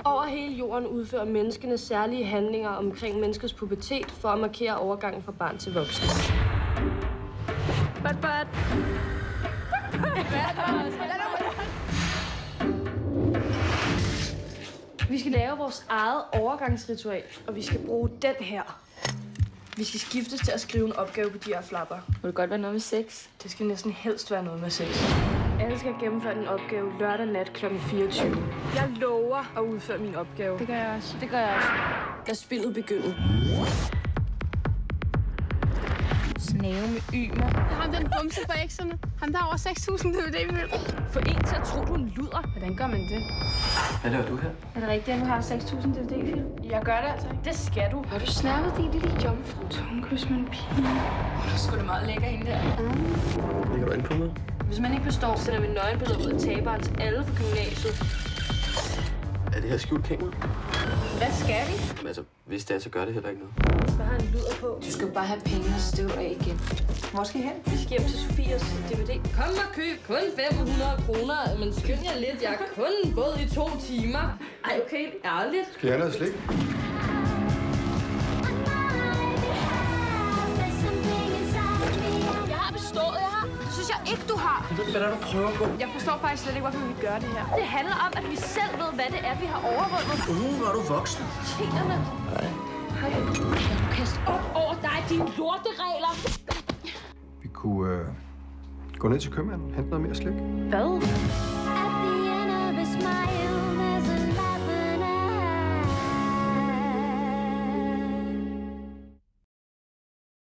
Over hele jorden udfører menneskene særlige handlinger omkring menneskets pubertet for at markere overgangen fra barn til voksen. But. Vi skal lave vores eget overgangsritual, og vi skal bruge den her. Vi skal skiftes til at skrive en opgave på de her flapper. Må det godt være noget med sex? Det skal næsten helst være noget med sex. Alle skal gennemføre den opgave lørdag nat kl. 24. Jeg lover at udføre min opgave. Det gør jeg også. Det gør jeg også. Lad spillet begynde. Snave med ymer. Ham den bumse på ekserne. Han der er over 6.000 DVD-film. For en til at tro, du er en luder. Hvordan gør man det? Hvad laver du her? Er det rigtigt, at du har 6.000 DVD-film? Jeg gør det altså ikke. Det skal du. Har du snakket din lille jomfru? Tungkys med en pige. Det er sgu da meget lækker hende der. Ligger du inde på noget? Hvis man ikke består, sender vi nøgenbilleder ud af taberen til alle på gymnasiet. Er det her skjult kamera? Hvad skal vi? Men altså, hvis det er, så gør det heller ikke noget. Hvad har en luder på? Du skal jo bare have penge og støv af igen. Hvor skal I hen? Vi skal hjem til Sofias DVD. Kom og køb kun 500 kroner. Men skynd jer lidt, jeg har kun gået i 2 timer. Ej, okay, ærligt. Skal jeg have noget slik? Jeg har bestået, jeg har. Det synes jeg ikke, du har. Hvad er det, du prøver på? Jeg forstår faktisk slet ikke, hvorfor vi gør det her. Det handler om, at vi selv ved, hvad det er, vi har overvundet. Hvor er du voksen? Tjenerne. Hej. Kast op over dig, dine lorteregler. Vi kunne gå ned til købmanden, hente noget mere slik. Hvad?